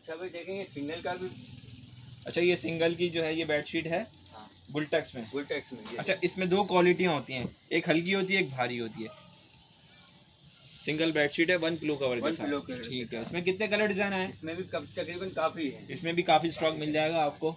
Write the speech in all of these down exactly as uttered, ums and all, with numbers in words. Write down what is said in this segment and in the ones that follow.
अच्छा भाई देखेंगे सिंगल का भी। अच्छा ये सिंगल की जो है ये बेडशीट है हाँ बुलटेक्स में। बुलटेक्स में। अच्छा इसमें दो क्वालिटियाँ होती हैं, एक हल्की होती है एक भारी होती है। सिंगल बेडशीट है वन पिलो कवर के साथ। ठीक है, इसमें कितने कलर डिजाइन है? इसमें भी तकरीबन काफी है। इसमें भी काफी स्टॉक मिल जाएगा आपको।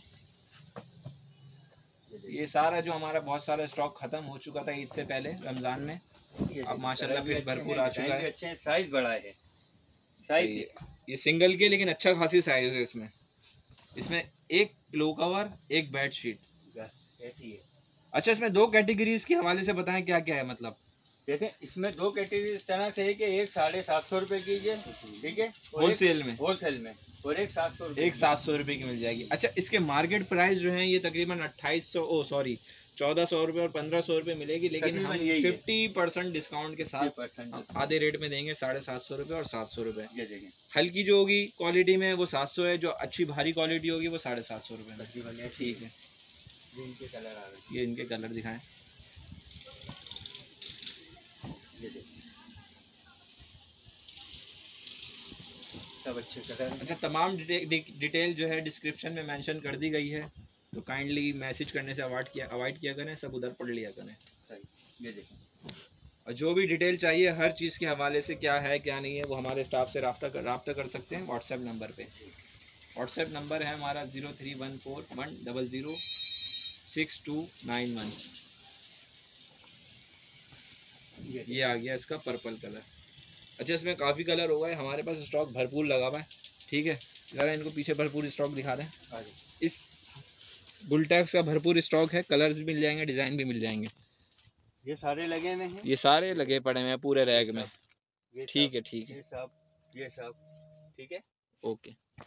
ये सारा जो हमारा बहुत सारा स्टॉक खत्म हो चुका था इससे पहले रमजान में, अब माशाल्लाह फिर भरपूर आ चुका है। अच्छे हैं, साइज बड़ा है साइज। ये सिंगल के लेकिन अच्छा खासी साइज है इसमें। इसमें एक पिलो कवर एक बेडशीट बस ऐसी है। अच्छा इसमें दो कैटेगरीज के हवाले से बताएं क्या क्या है मतलब। देखें इसमें दो कैटेगरी इस तरह से है कि एक साढ़े सात सौ रुपए की है, ठीक है, होलसेल में होलसेल में, और एक सात सौ एक सात सौ रुपए की मिल जाएगी। अच्छा इसके मार्केट प्राइस जो है ये तकरीबन अट्ठाईस सौ ओ सॉरी चौदह सौ रुपये और पंद्रह सौ रुपये मिलेगी, लेकिन हम फिफ्टी परसेंट डिस्काउंट के साथ आधे रेट में देंगे साढ़े सात सौ रुपये और सात सौ रुपये। हल्की जो होगी क्वालिटी में वो सात सौ है, जो अच्छी भारी क्वालिटी होगी वो साढ़े सात सौ रुपये। ठीक है, ये इनके कलर आ रहे हैं, ये इनके कलर दिखाएं। ये देखिए सब अच्छे कलर हैं। अच्छा तमाम डिटेल जो है डिस्क्रिप्शन में मेंशन कर दी गई है, तो काइंडली मैसेज करने से अवॉइड किया अवॉइड किया करें, सब उधर पढ़ लिया करें। सही, ये देखें। और जो भी डिटेल चाहिए हर चीज़ के हवाले से क्या है क्या नहीं है वो हमारे स्टाफ से रब्ता कर रब्ता कर सकते हैं व्हाट्सएप नंबर पे। व्हाट्सएप नंबर है हमारा zero three one four one double zero six two nine one. ये आ गया इसका पर्पल कलर। अच्छा इसमें काफ़ी कलर हो गए, हमारे पास स्टॉक भरपूर लगा हुआ है। ठीक है, ज़रा इनको पीछे भरपूर स्टॉक दिखा दें। इस बुलटेक्स का भरपूर स्टॉक है, कलर्स भी मिल जाएंगे, डिज़ाइन भी मिल जाएंगे। ये सारे लगे हुए हैं, ये सारे लगे पड़े हैं पूरे रैक में। ठीक है ठीक है, ये सब ये सब ठीक है, ओके।